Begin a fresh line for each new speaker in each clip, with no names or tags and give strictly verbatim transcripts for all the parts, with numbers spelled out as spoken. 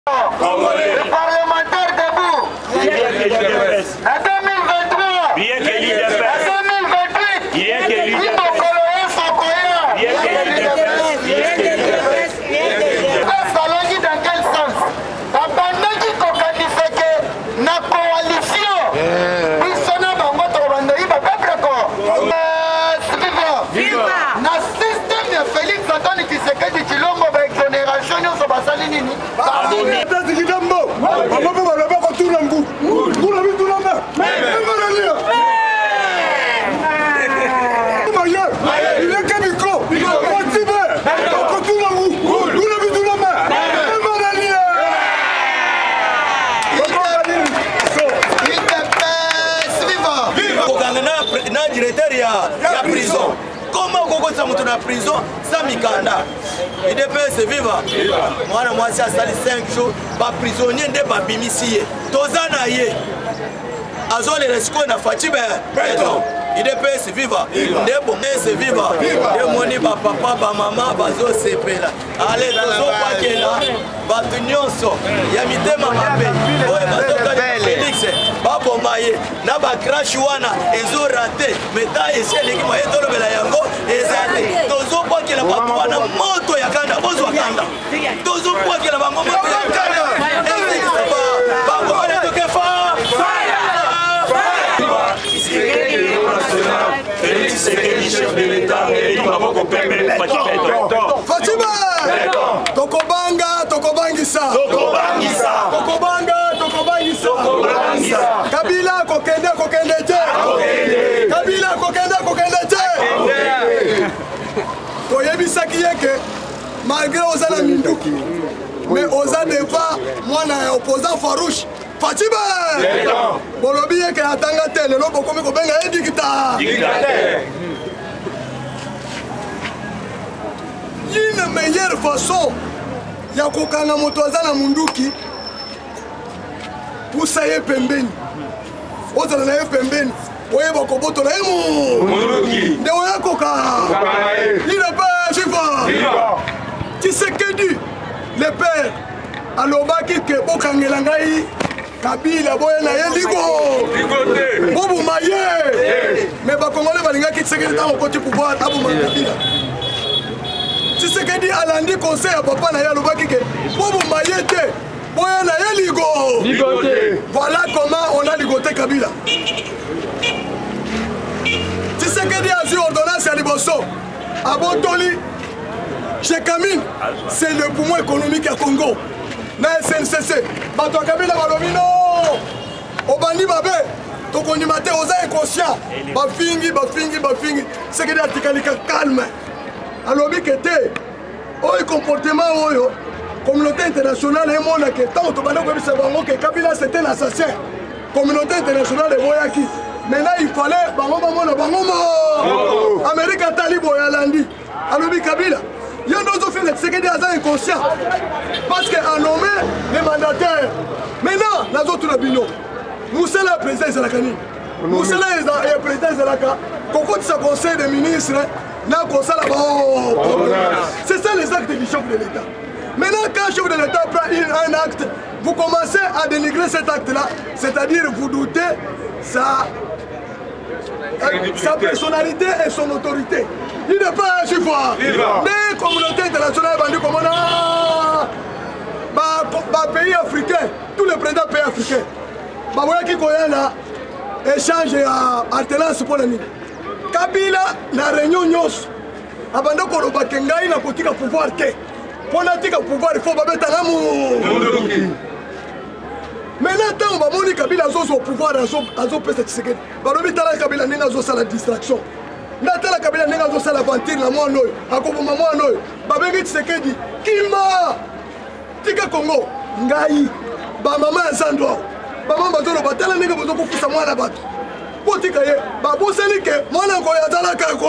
Le parlementaire debout. À deux mille vingt-trois.
Bien que l'I D P S.
À deux mille vingt-huit.
Bien que l'I D P S. Bien que l'I D P S. Bien que l'I D P S.
Salongi dans quel sens? Abandonné kokandiseke na coalition. Bisona bango to bandoi ba peuple ko. Viva. Na système ya Félix Antoine Tshisekedi Tshilombo ba exonération nyonso basali nini?
La prison. Comment on peut se la prison sans Mikanda? Il D P S viva. Moi, moi, c'est à cinq jours. Pas prisonnier de Babimisi. Tozana ye. Azol les rescos na Fatibe. I D P S viva. De bon S viva. De moni ba papa ba maman bazo sepela. Allez tozo kwa kela. Batu nyonso. Ya mitema mabe. Oye bazo Félix. Babo maye. Na ba crash wana ezo raté. Meta eseli ki maye tolo bela yango ezate. Tozo kwa kela batu wana moto ya kanda bozo kanda. Tozo kwa kela bango moto ya kanda. Babo wana tokefa.
Félix Tshisekedi, chef de l'État, et il va beaucoup permettre
Fatima! Tokobanga, Tokobangisa!
Tokobangisa!
Tokobanga, Tokobangisa! Kabila, Kokende, Kokende te! Kabila, Kokende, Kokende te! Toyebisa kiyeke, malgré Ozana Minduki, mais Ozana n'est pas moi na opposant farouche. Fatima! Bolobi yeke atanga te lelo bokomi kobenga e dictateur. Dictateur. Une meilleure façon ya kokanga moto azana munduki pusa ye pembeni. Ozala na ye pembeni. Oye bokoboto na ye munduki. Nde oya koka. Il est pas chifa. Tshisekedi le père alobaki ke bokangela ngai Kabila boye na ye ligo bobu maye mais ba congolais balingaki Tshisekedi tango koti pouvoir abu Kabila Tshisekedi alandi conseil ya papa na ye alobaki ke bobu maye te boye na ye ligo voilà comment on a ligoté Kabila. Tshisekedi a eu ordonnance ya liboso abotoli chez Kamine, c'est le poumon économique à Congo. Na S N C C, bato Kabila balomino, obandi babe, tokondimate oza inconscient, bafingi, bafingi, bafingi, c'est que des articaliques calme. Alobi kete, oyo comportement oyo, communauté internationale et monde que tant to bana ko bisa bango que Kabila c'était un assassin. Communauté internationale et boyaki. Maintenant il fallait bango bango na bango mo. Amérique talibo ya landi. Alobi Kabila il y a d'autres faits, c'est que des agents inconscients. Parce qu'à nommer les mandataires, maintenant, les autres labino, Moussa le président de la Cani, Moussa le président de la Cani, Coco de sa conseil des ministres, n'a conseil là-bas. C'est ça les actes du chef de l'État. Maintenant, quand le chef de l'État prend un acte, vous commencez à dénigrer cet acte-là, c'est-à-dire vous doutez sa, sa personnalité et son autorité. Il n'est pas un chiffre. Mais communauté internationale va dire comment on pays africain, tous les présidents pays africains. Bah voilà qui connaît là, échange et alternance pour l'année. Kabila, la réunion nyos, abandon qu'on va kengai na kotika pouvoir ke. Pour la tika pouvoir, il faut pas mettre un amour. Maintenant, on va moni Kabila au pouvoir à zo pesa Tshisekedi. Bah le bitala Kabila n'est pas ça la distraction. Natala Kabila nenga zo sala aventure na mwana oyo akoboma mwana oyo babengi Tshisekedi kima tika Congo ngai ba mama ya Sandwa ba mama bazolo batala nenga bozo kofusa mwana bato po tika ye ba boseli ke mwana ko ya tala kako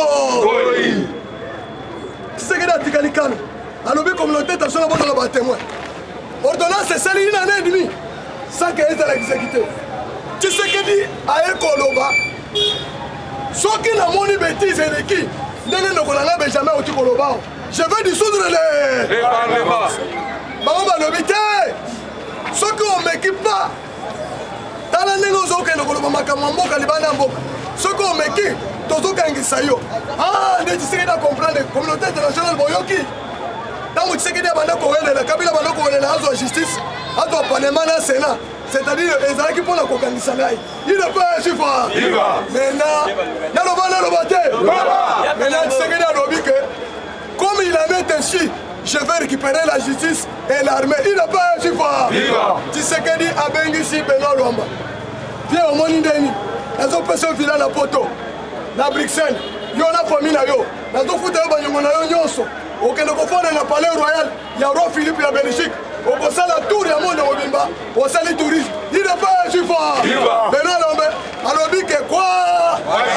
Tshisekedi atika likano alobi communauté internationale bozo ba témoin ordonnance sali ina na demi sans que ezala exécuté Tshisekedi aye koloba soki na moni bêtise eleki ndenge nokolanga Benjamin oti koloba je veux dissoudre les parlements bango balobi te omeki pas tala ndenge ozokende koloba makambo ya mboka libanda ya mboka soki omeki tozokangisa yo nde Tshisekedi acomprendre communauté internationale boyoki ntango Tshisekedi abanda kowelela Kabila abanda kowelela azwa justice azwa parlement na sénat c'est-à-dire ezalaki mpona kokangisa ngai il ne peut suivre maintenant naloba naloba te maintenant Tshisekedi alobi ke comme il en est ainsi je vais récupérer la justice et l'armée il ne peut suivre Tshisekedi abengisi Benoît Luamba viens omoni ndeni nazopesa yo vila na poto na Bruxelles yo na famille na yo nazofuta yo banyongo na yo nyonso okende kofanda na palais royal ya roi Philippe ya Belgique okosala tour ya monde mobimba osali tourisme il ne peut suivre Benoît Luamba alobi ke quoi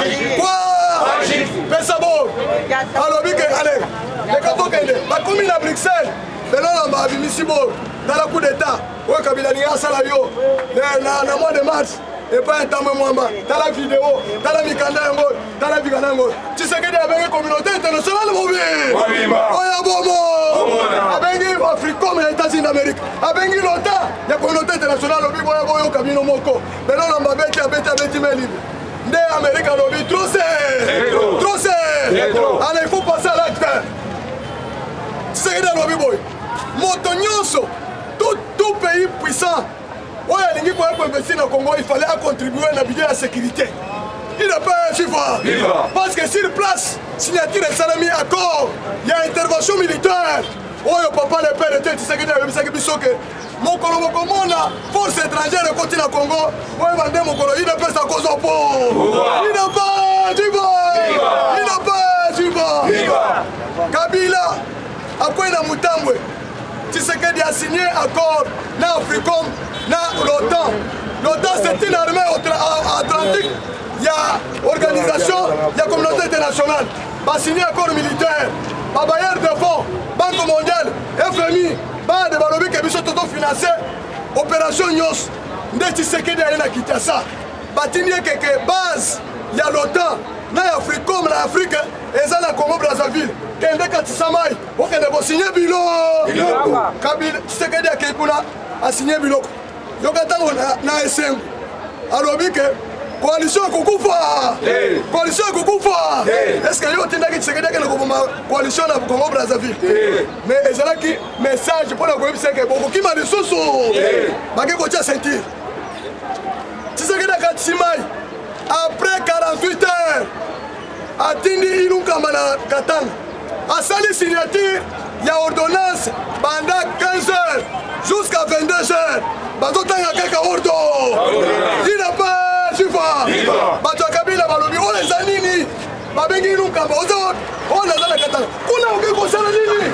quoi pesa bo alobi ke allez leka tokende bakomi na Bruxelles Benoît Luamba abimisi bo dans le coup d'état oyo Kabila alingi asala yo na mois de mars et pas un temps moi dans la vidéo dans la mikanda yango dans la vikanda yango Tshisekedi abengi communauté internationale mobi oya bomo abengi Africom ya États-Unis d'Amérique abengi l'OTAN ya communauté internationale lobi boya boyo kabino moko Benoît Luamba beti abeti abeti meli nde Amérique lobi trop c'est trop c'est allez il faut passer à l'acte Tshisekedi lobi boy moto nyonso tout tout pays puissant ouais, il Congo, il fallait contribuer à la budget de la sécurité. Il n'a pas suivre. Parce que sur place, signature de Salami accord, il y a intervention militaire. Oh, papa, le père était Tshisekedi, mon Congo, force étrangère continue à Congo. Ouais, mon Congo, il n'a pas sa cause au pot. Il n'a pas suivre. Il n'a pas suivre. Kabila, après la Moutambwe, Tshisekedi a signé accord dans Africom. L'OTAN, l'OTAN c'est une armée atlantique, il y a organisation, il y a communauté internationale, va signer accord militaire, va bailleur de fonds, Banque mondiale, F M I, va de Balobi qui est autofinancé, opération Nyos, Nde Tshisekedi a na Kinshasa, va tenir quelques bases, il y a l'OTAN, il y a Africom, l'Afrique, et ça dans Congo Brazzaville, Kende Katisamai, on va signer Bilo, Kabila, Tshisekedi a Keipuna, a signé Biloko. Yokatango na esengo alobi ke coalition kokufa coalition kokufa est-ce que yo tindaki Tshisekedi ke na coalition na Congo Brazzaville mais ezalaki message pour la koyebisa ke bokokima lisusu bake kotia ceinture Tshisekedi akatimai après quarante-huit heures atindi ilunkamba na Katanga asali signature ya ordonnance pendant quinze heures jusqu'à vingt-deux heures. Bazotanga kaka ordo. Il n'a pas suiva. Bato Kabila balobi on les anini. Babengi nukamba ozo. On a la katana. Kuna onge ko sala nini?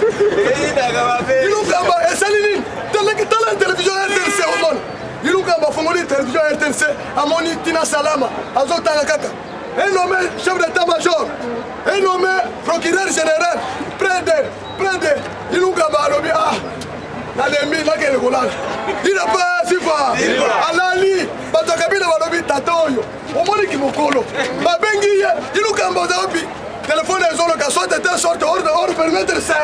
Nukamba esalini. Tele tele télévision R T N C on. Nukamba fongoli télévision R T N C amoni Tina Salama. Azotanga kaka. Un nommé chef d'état-major. Un nommé procureur général. Près de près de Nukamba alobi ah. Il n'a pas suiva. Alali, Bato Kabila balobi tatoyo. Omoni kimokolo. Babengi il nous kamba zaobi. Téléphone des zones qui sont de telle sorte hors de hors permettre ça.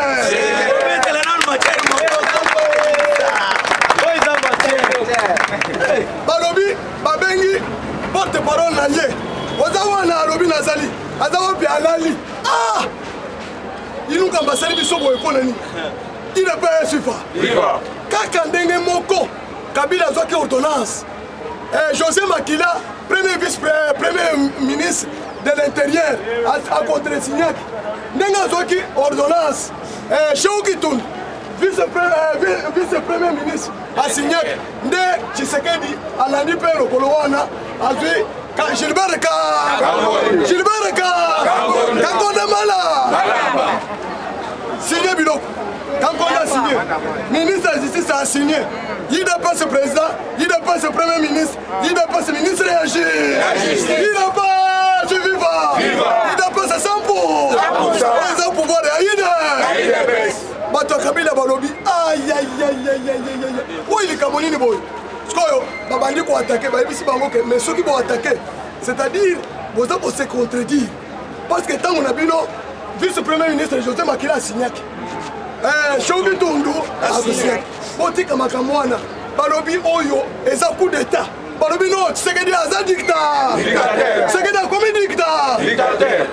Balobi, Babengi, porte-parole nalé. Ozawa na alobi nazali. Azaobi alali. Ah! Il nous kamba sali bisobo eponani. Il n'a pas suivi. Kaka ndenge moko Kabila zoki ordonnance. Eh, José Makila, premier vice premier ministre de l'Intérieur, a contre-signé. Ndenge zoki ordonnance. Eh, Chouki Toun, vice premier ministre, a signé. Nde Tshisekedi alandi pe lokolo wana azwi Gilbert Ka Gilbert Ka Kakonda Mala signé biloko. Quand on a signé, le ministre de la Justice a signé. Il dépasse le président, il dépasse le premier ministre, il dépasse le ministre réagit. Il n'a pas suivi. Il dépasse cent pour cent. Ils ont pouvoir de Aïda. Bato Kabila Balobi. Aïe aïe aïe aïe aïe aïe. Où il est Kamonini boy? Skoyo, Babandi pour attaquer, mais ceux qui vont attaquer, c'est-à-dire, vous avez se contredire. Parce que tant qu'on a vu le vice-premier ministre José Makila a signé. Eh, Chouki Toundou a signé. Botika Makamwana. balobi oyo eza coup d'état balobi non Tshisekedi aza dictateur Tshisekedi akomi dictateur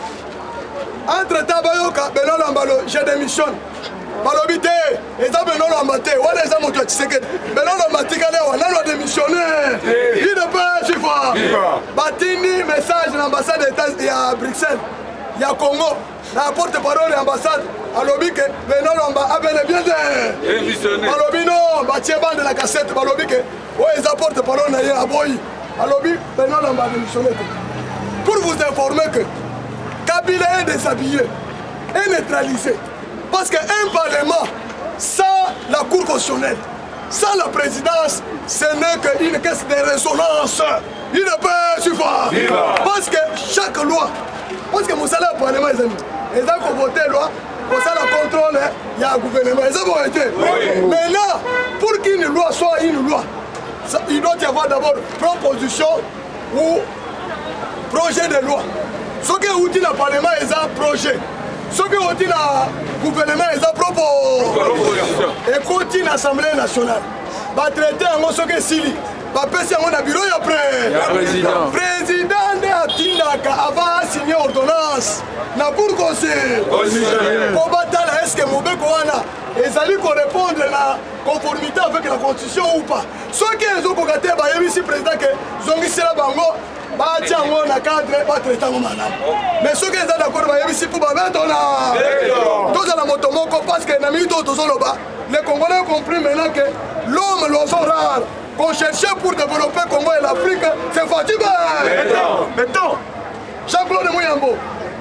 entre temps bayoka Benoît Lambalo je démissionne balobi te eza Benoît Lamba te wana eza moto ya Tshisekedi Benoît Lamba tikali awa nano adémissionne il ne peut suivre batindi message na ambassade ya Bruxelles ya Congo na porte-parole ya ambassade alobi ke Benoît Lamba a bel et bien de balobi non batie bande na cassette balobi ke oyo eza porte-parole na ye aboyi alobi Benoît Lamba adémissionne te pour vous informer que Kabila est déshabillé et neutralisé parce qu'un parlement sans la cour constitutionnelle sans la présidence ce n'est qu'une caisse de résonance il ne peut suivre parce que chaque loi parce que mosala ya parlement ezali eza kovote loi kosala contrôle ya gouvernement eza boyete maintenant pour qu'une loi soit une loi il doit y avoir d'abord proposition ou projet de loi soki euti na parlement eza projet soki euti na gouvernement eza proposition ekoti na assemblée nationale batraité yango soki esili bapesi yango na bureau ya président président nde atindaka avant asigné ordonnance na cour conseil po batala eske mobeko wana ezali korépondre na conformité avec la constitution ou pas soki ezokoka te bayebisi président ke zongisela bango batia yango na cadre batraité yango malamu mais soki eza d'accord bayebisi mpo babeto na tozala moto moko parce que na minute oyo tozoloba les Congolais ont compris maintenant que l'homme l'oiseau rare qu'on cherchait pour développer Congo et l'Afrique, c'est Fatima. Mettons, Jean-Claude Mouyambo,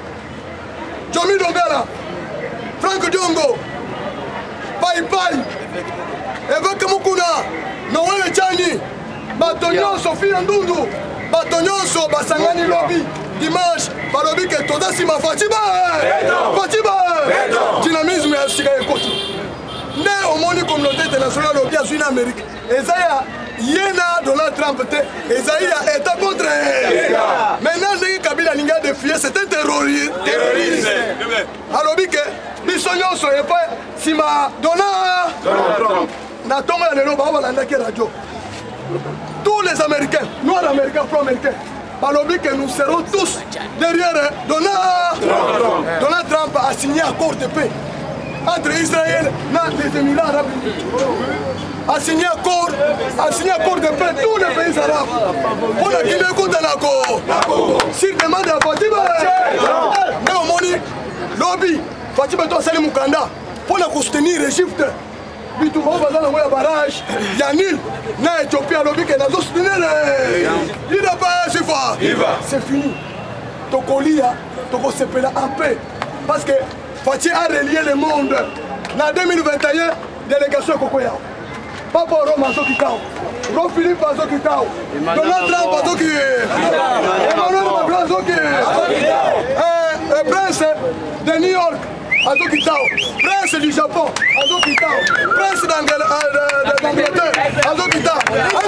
Jomi Dongala, Franck Diongo, Pai Pai, Évêque Mukuna, Noël Tchani, Batonio Sophie Ndundu, Batonio So Basangani Lobby, dimanche, Balobi que Toda Sima Fatima. Fatima. Dynamisme et Sika Ekoti. Né au monde communauté internationale au bien en Amérique. Ezaya Yena Donald Trump te Ezaya État contre maintenant Ndenge Kabila ninga défier c'est un terroriste terroriste alors que bisonyo soye pas sima Donald Trump na tonga ya lelo ba balanda ki radio tous les Américains noirs américains pro-américains balobi que nous serons tous derrière Donald Trump. Donald Trump a signé un accord de paix entre Israël et les Émirats arabes unis. A signé un accord, a signé un accord de paix tous les pays arabes. Pour la Guinée contre l'accord. S'il demande à Fatima, mais au Moni, lobby, Fatima doit salir Mukanda pour la soutenir l'Égypte. Puis tout le monde va dans le barrage. Il y a Nil, na Éthiopie à lobby qui est soutenir. Il n'a pas suffisant. C'est fini. Tokolia, Toko Sepela en paix. Parce que Fatih a relié le monde. En deux mille vingt et un, délégation Kokoya. Papa Rome Azokitao. Ro Philippe Azokitao. Donald Trump Azokitao. Emmanuel Macron Azokitao. Le prince de New York Azokitao. Prince du Japon Azokitao. Prince d'Angleterre Azokitao.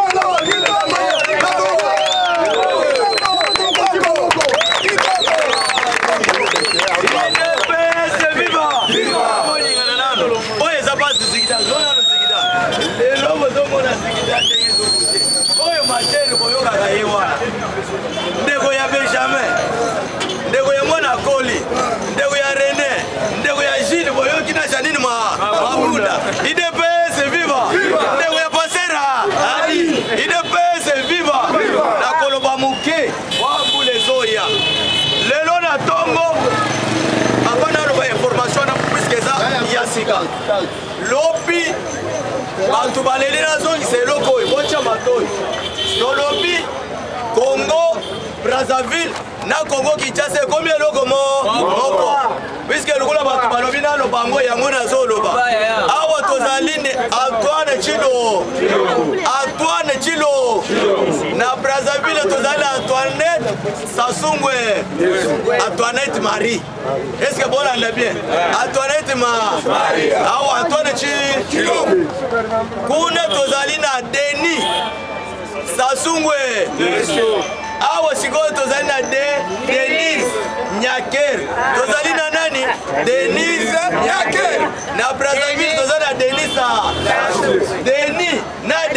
Ndeko ya Benjamin, ndeko ya Mwana Koli, ndeko ya René, ndeko ya Gilles Boyoki na Janine Mabuda. I D P S viva! Ndeko ya Pasera, Ali, I D P S viva! Na koloba muke, wabu lezoya. Lelo na tongo, apana roba information na puisque ça yasika. Lopi, bantu baleli na zongi se loko, bocha matoi. Tolobi Congo, Brazzaville, na Congo Kinshasa combien loko moko puisque le kola batu balobi na lo bango yango na zoloba awa tozali ne Antoine Chilo Antoine Chilo na Brazzaville tozali Antoinette Sasungwe Antoinette Marie est-ce que bon on bien Antoinette Marie awa Antoine Chilo kuna tozali na Denis Sasungwe awa sikoyo tozali na Denis Nyaker tozali na nani Denis Nyaker na Brazzaville tozali na Denis Denis na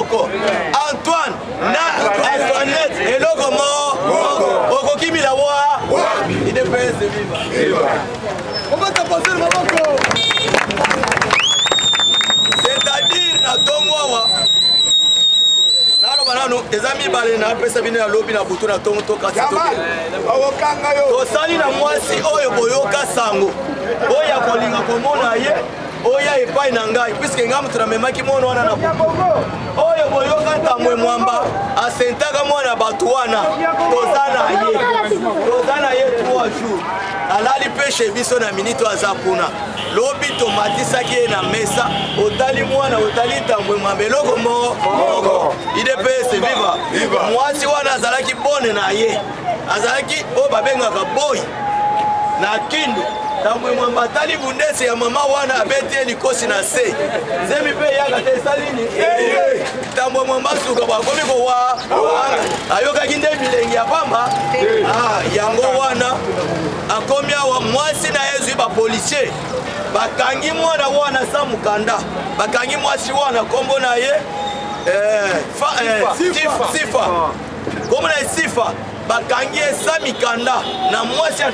moko Antoine na Antoinette eloko moko okokimila wa I D P S viva
on va t'apporter le maboko.
c'est-à-dire na tongwawa nalo banano ezami bale na pesa bino ya lobi na butu na tongo to kasi to tosali na mwasi oyo boyoka sango oyo akolinga komona ye oya epai na ngai puisque ngamu tunamemaki mwana wana na oyo boyoka ntamwe mwamba asentaka mwana bato wana toza na ye toza na ye trois jours alali peshe biso na minito aza kuna lobi tomatisaki ye na mesa otali mwana otali ntamwe mwamba eloko moko I D P S viva mwasi wana azalaki bone na ye azalaki oyo babengaka boy na kindu Tamwe mwamba tali bundese ya mama wana abete likosi na se zemi pe yaga te salini tamwe mwamba suka bakomi ko wa ayoka kinde bilengi ya pamba ah yango wana akomi awa mwasi na yezu ba policier bakangi mwana wana sa mukanda bakangi mwasi wana kombo na ye eh fa eh sifa sifa kombo na sifa bakangi sa mikanda na mwasi